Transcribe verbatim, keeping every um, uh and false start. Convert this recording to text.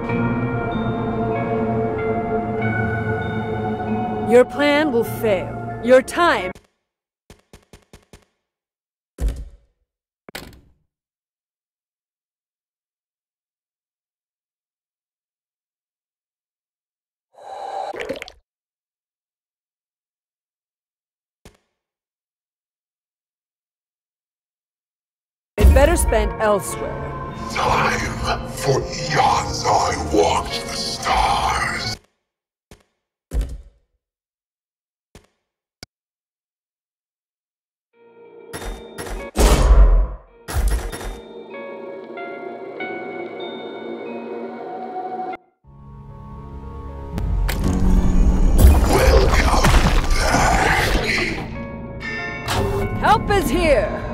Your plan will fail. Your time... better spent elsewhere. Time for eons I watched the stars. Welcome back. Help is here!